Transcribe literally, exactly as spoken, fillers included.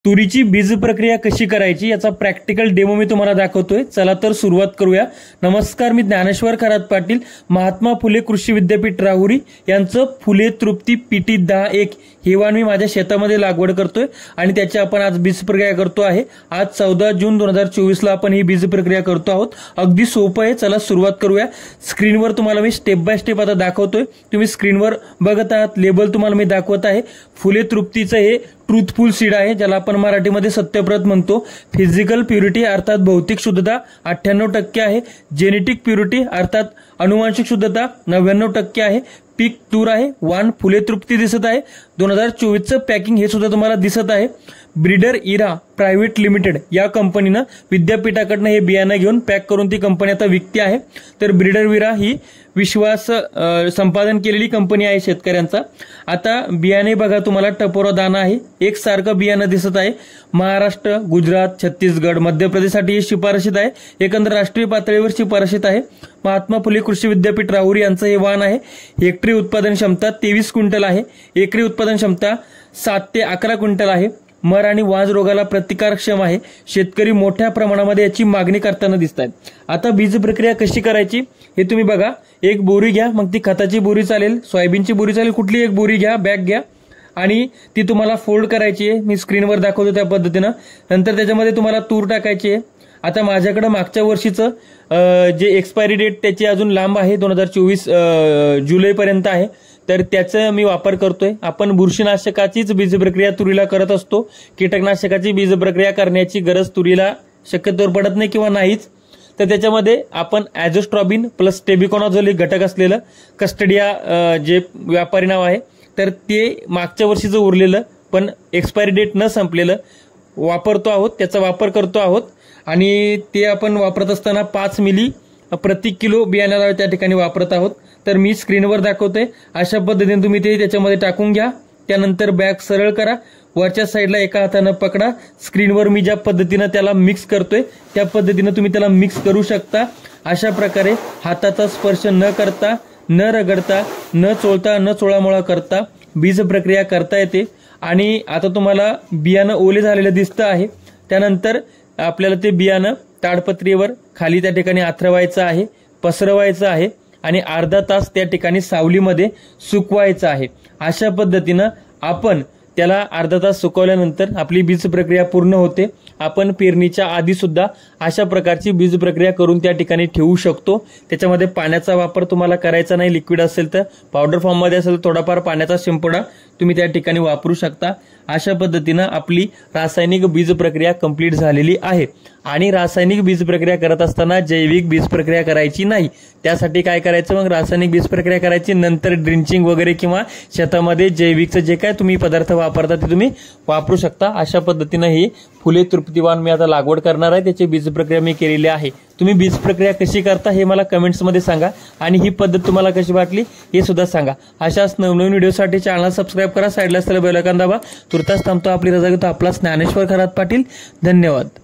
तुरीची बीज प्रक्रिया कशी करायची याचा प्रॅक्टिकल डेमो मी तुम्हाला दाखवतोय। चला तर सुरुवात करूया। नमस्कार, मी ज्ञानेश्वर खरात पाटील, महात्मा फुले कृषी विद्यापीठ राहुरी यांचं फुले तृप्ती पीटी दहा एक हे वाण मी माझ्या शेतामध्ये लागवड करतोय आणि त्याची आपण आज बीज प्रक्रिया करतो आहे। आज चौदा जून दोन हजार चोवीस ला आपण ही बीज प्रक्रिया करतो आहोत। अगदी सोपं आहे, चला सुरुवात करूया। स्क्रीनवर तुम्हाला मी स्टेप बाय स्टेप आता दाखवतोय, तुम्ही स्क्रीनवर बघत आहात। लेबल तुम्हाला मी दाखवत आहे। फुले तृप्तीचं हे ट्रूथफुल सीड आहे, ज्याला आपण मराठीमध्ये सत्यव्रत म्हणतो। फिजिकल प्युरिटी अर्थात भौतिक शुद्धता अठ्ठ्याण्णव टक्के आहे। जेनेटिक प्युरिटी अर्थात अनुवांशिक शुद्धता नव्याण्णव टक्के आहे। पीक तूर आहे। वाण फुले तृप्ती दिसत आहे। दोन हजार चोवीस चं पॅकिंग हे सुद्धा तुम्हाला दिसत आहे। ब्रीडर इरा प्रायव्हेट लिमिटेड या कंपनीनं विद्यापीठाकडनं हे बियाणं घेऊन पॅक करून ती कंपनी आता विकते आहे। तर ब्रीडर विरा ही विश्वास संपादन केलेली कंपनी आहे शेतकऱ्यांचा। आता बियाणे बघा, तुम्हाला टपोरा दाना आहे, एक सारखं बियाणं दिसत आहे। महाराष्ट्र, गुजरात, छत्तीसगड, मध्य प्रदेशसाठी हे शिफारशीत आहे। एकंदर राष्ट्रीय पातळीवर शिफारशीत आहे। महात्मा फुले कृषी विद्यापीठ राहुरी यांचं हे वाण आहे। हेक्टरी उत्पादन क्षमता तेवीस क्विंटल आहे। एकरी उत्पादन क्षमता सात ते अकरा क्विंटल आहे। मर आणि वाज रोगाला प्रतिकारक्षम आहे। शेतकरी मोठ्या प्रमाणामध्ये याची मागणी करताना दिसत आहेत। आता बीज प्रक्रिया कशी करायची हे तुम्ही बघा। एक बोरी घ्या, मग ती खताची बोरी चालेल, सोयाबीनची बोरी चालेल, कुठली एक बोरी घ्या, बॅग घ्या आणि ती तुम्हाला फोल्ड करायची आहे। मी स्क्रीनवर दाखवतो त्या पद्धतीनं। नंतर त्याच्यामध्ये तुम्हाला तूर टाकायची आहे। आता माझ्याकडे मागच्या वर्षीचं जे एक्सपायरी डेट त्याची अजून लांब आहे, दोन हजार चोवीस जुलै पर्यंत आहे, तर त्याचा मी वापर करतोय। आपण बुरशीनाशकाचीच बीज प्रक्रिया तुरीला करत असतो। कीटकनाशकाची बीज प्रक्रिया करण्याची गरज तुरीला शक्यतोवर पडत नाही किंवा नाहीच। तर त्याच्यामध्ये आपण ॲझोस्ट्रॉबिन प्लस टेबिकोनाझोल एक घटक असलेलं कस्टडिया जे व्यापारी नाव आहे, तर ते मागच्या वर्षीचं उरलेलं पण एक्सपायरी डेट न संपलेलं वापरतो आहोत, त्याचा वापर करतो आहोत। आणि ते आपण वापरत असताना पाच मिली प्रति किलो बियाण्याला त्या ठिकाणी वापरत आहोत। तर मी स्क्रीनवर दाखवतोय, अशा पद्धतीने तुम्ही ते त्याच्यामध्ये टाकून घ्या। त्यानंतर बॅग सरळ करा, वरच्या साईडला एका हाताने पकडा। स्क्रीनवर मी ज्या पद्धतीने त्याला मिक्स करतोय त्या पद्धतीने तुम्ही त्याला मिक्स करू शकता। अशा प्रकारे हाताचा स्पर्श न करता, न रगडता, न चोळता, न चोळामोळा करता बीज प्रक्रिया करता येते। आणि आता तुम्हाला बियाणं ओले झालेलं दिसतं आहे। त्यानंतर आपल्याला ते बियाणं ताडपत्रीवर खाली त्या ठिकाणी आथरवायचं आहे, पसरवायचं आहे आणि अर्धा तास त्या ठिकाणी सावलीमध्ये सुकवायचं आहे। अशा पद्धतीनं आपण त्याला अर्धा तास सुकवल्यानंतर आपली बीज प्रक्रिया पूर्ण होते। आपण पेरणीच्या आधी सुद्धा अशा प्रकारची बीज प्रक्रिया करून त्या ठिकाणी ठेवू शकतो। त्याच्यामध्ये पाण्याचा वापर तुम्हाला करायचा नाही, लिक्विड असेल तर, पावडर फॉर्ममध्ये असेल तर थोडाफार पाण्याचा शिंपडा तुम्ही त्या ठिकाणी वापरू शकता। अशा पद्धतीनं आपली रासायनिक बीज प्रक्रिया कंप्लीट झालेली आहे। आणि रासायनिक बीज प्रक्रिया करत असताना जैविक बीज प्रक्रिया करायची नाही। त्यासाठी काय करायचं, मग रासायनिक बीज प्रक्रिया करायची, नंतर ड्रिंचिंग वगैरे किंवा शेतामध्ये जैविकचं जे काय तुम्ही पदार्थ वापरता ते तुम्ही वापरू शकता। अशा पद्धतीनं ही फुले तृप्तीवान मी आता लागवड करणार आहे, त्याची बीज प्रक्रिया मी केलेली आहे। तुम्ही बीज प्रक्रिया कशी करता हे मला कमेंट्समध्ये सांगा आणि ही पद्धत तुम्हाला कशी वाटली हे सुद्धा सांगा। अशाच नवनवीन व्हिडिओसाठी चॅनल सबस्क्राईब करा, साईडला असलेला बेल आयकॉन दाबा। तुर्तास थांबतो, आपली रजा घेतो। आपला ज्ञानेश्वर खरात पाटील, धन्यवाद।